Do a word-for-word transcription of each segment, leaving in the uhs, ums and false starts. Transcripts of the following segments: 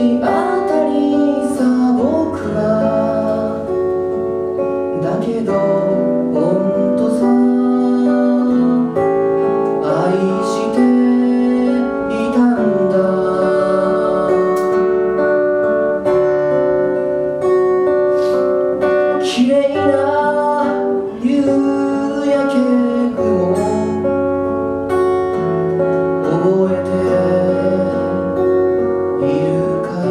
当たりさ僕は。だけどほんとさ愛していたんだ。綺麗な夕焼け雲覚えているかい。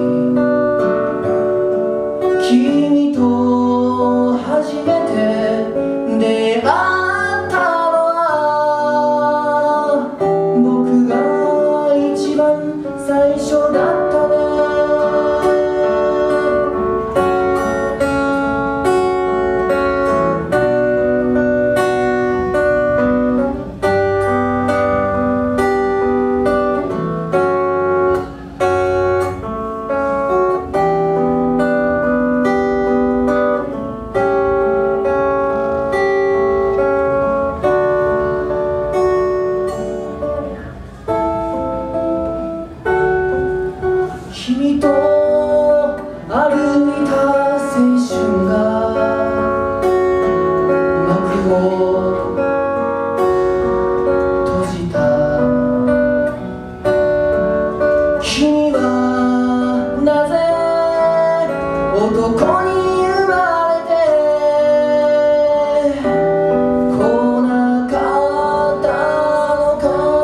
君と初めて出会ったのは僕が一番最初だったね。君と歩いた青春が幕を閉じた。君はなぜ男に生まれてこなかったのか。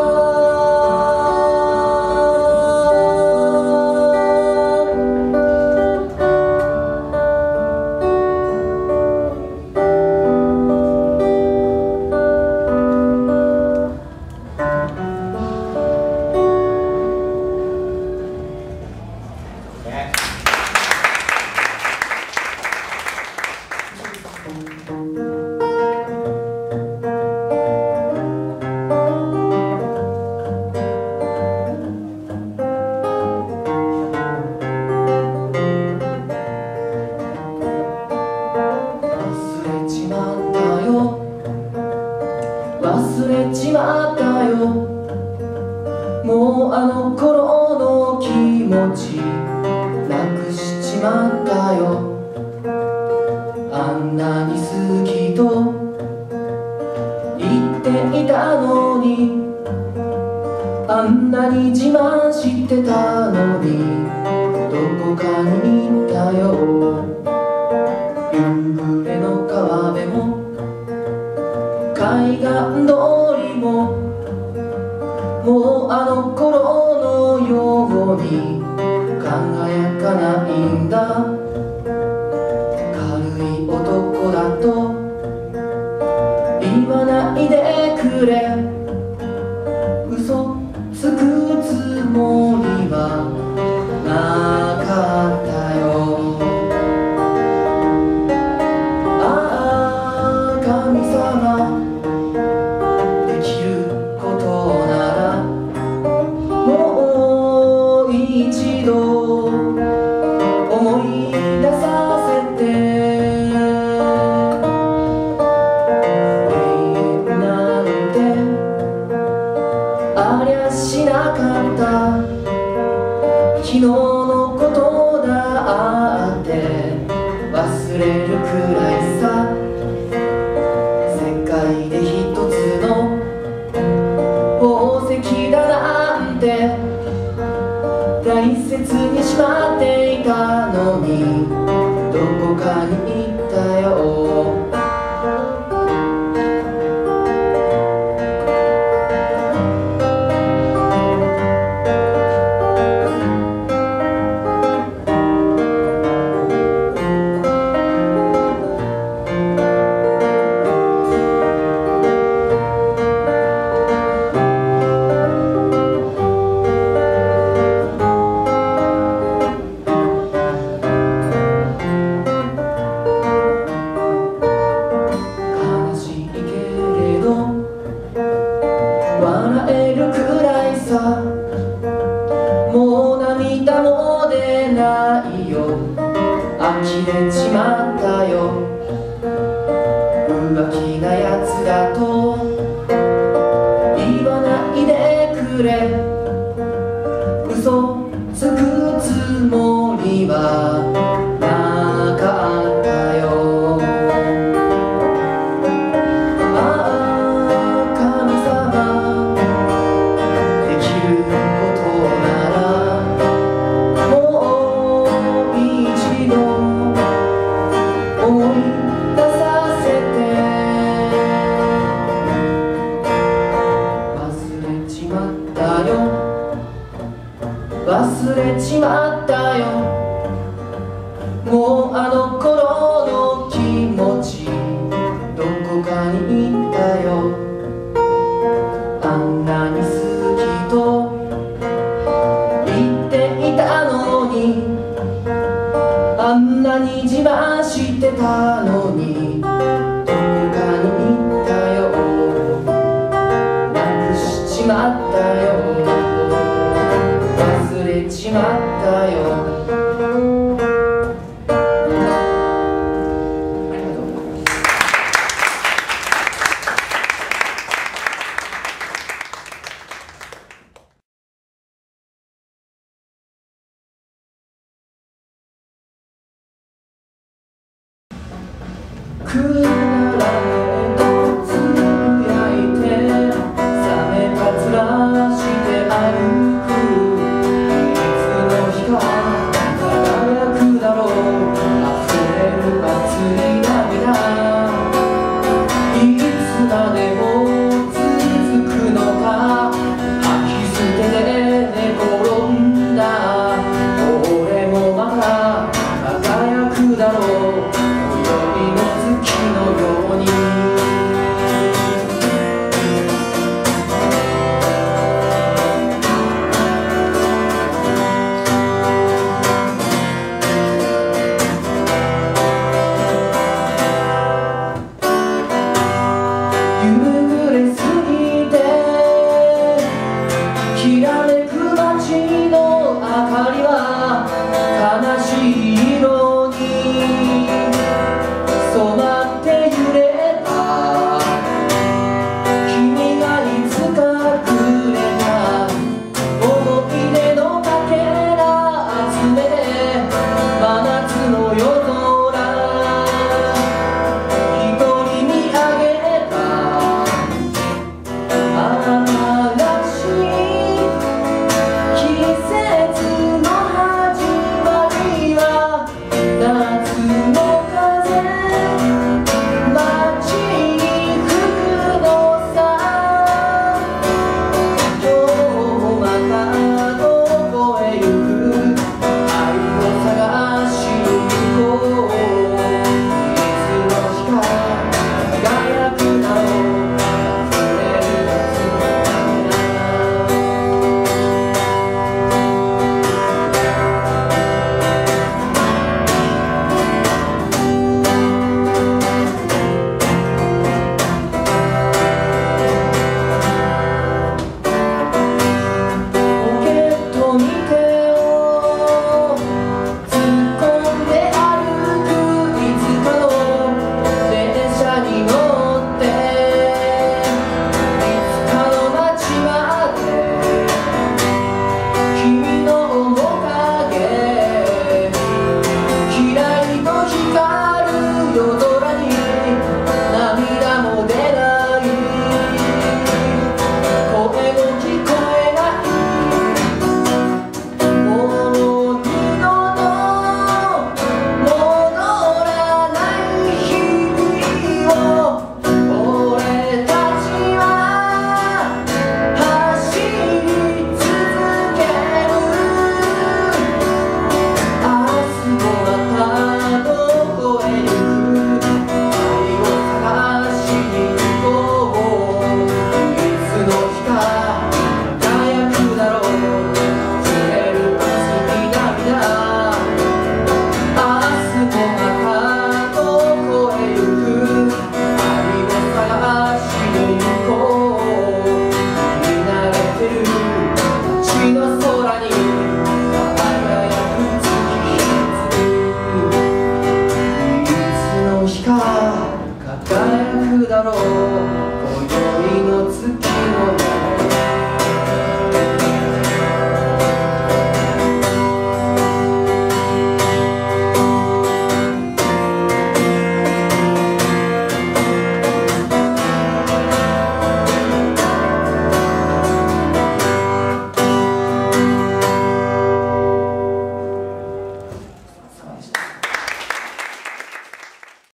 忘れちまったよ。もうあの頃の気持ちなくしちまったよ。あんなに好きと言っていたのに、あんなに自慢してたのにどこかに行ったよ。夕暮れの川辺も海岸通りももうあの頃のように輝かないんだ。軽い男だと言わないでくれ。嘘つくつもりはなかったよ。ああ神様、できることならもう一度思い出させて。永遠なんてありゃしなかった。昨日のことだって忘れるくらいさ。世界で一つの宝石だなんて大切にしまっていたのにどこかに行ったよ。笑えるくらいさ。もう涙も出ないよ。呆れちまったよ。浮気なやつだと言わないでくれ。嘘つくつはなかったよ。ああ神様、できることならもう一度思い出させて。忘れちまったよ、忘れちまったよ。もうあの頃の気持ちどこかにいたよ。あんなに好きと言っていたのに、あんなに自慢してたのに、どこかにいたよ。なくしちまったよ、忘れちまったよ。く